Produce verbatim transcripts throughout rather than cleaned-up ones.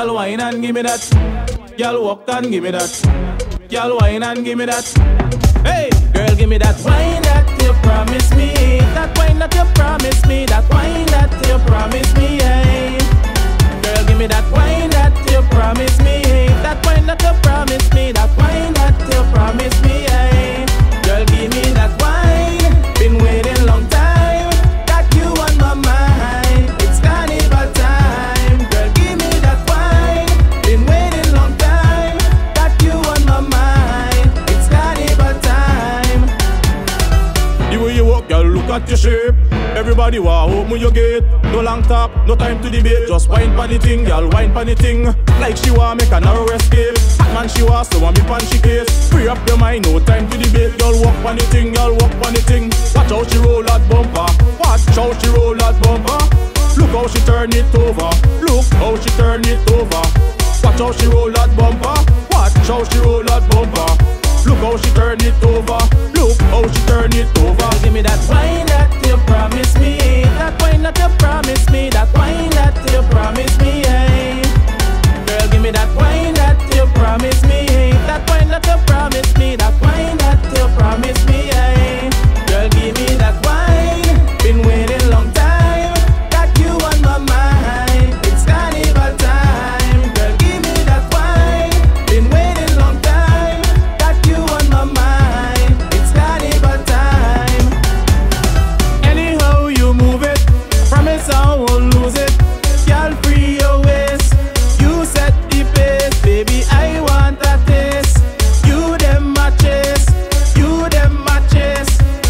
Girl, wine and give me that. Girl, walk and give me that. Girl, wine and give me that. Hey, girl, give me that wine that you promise me. That wine that you promise me. That wine that you promise me. Hey, girl, give me that wine that you promise me. That wine that you promise me. That wine that you promise me. Hey, girl, give me that wine. Been waiting long time. Got you on my mind. It's carnival time. Girl, give me that wine. Been waiting long time. Got you on my mind. It's carnival time. The way you walk, girl, look at your shape. Everybody want open your gate. No long talk, no time to debate. Just wine pon the thing, girl, wine pon the thing. Like she want make a narrow escape. Hot man she want, so want me pon she case. Free up your mind, no time to debate. Girl, walk pon the thing, girl, walk pon the thing. Watch how she roll that bumper. Watch how she roll that bumper. Look how she turn it over. Look how she turn it over. Watch how she roll that bumper. Watch how she roll that bumper. Look how she turn it over. Look how she turn it over. Give me that wine that you promise me. That wine that you promise me. That wine that you promise me. Hey, girl, give me that wine that you promise me. That wine that you promise me. That wine that you promise me. Hey, girl, give me that wine. Been waiting long time. Got you on my mind. It's carnival time. Girl, give me that wine. Been waiting long time. Got you on my mind. It's carnival time. Anyhow you move it, promise I won't lose it. Girl, free your waist. You set the pace, baby. I want a taste. You them matches, you them matches.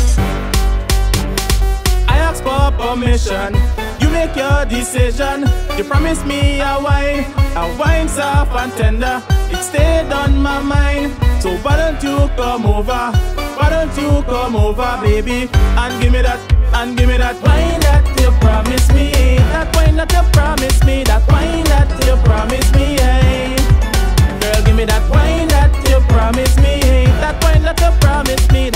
I ask for permission. You make your decision. You promise me a wine, a wine soft and tender. It stayed on my mind. So why don't you come over? Why don't you come over, baby? And give me that, and give me that wine that you promise me. That wine that you promise me. That wine that you promise me. Hey, girl, give me that wine that you promise me. That wine that you promise me.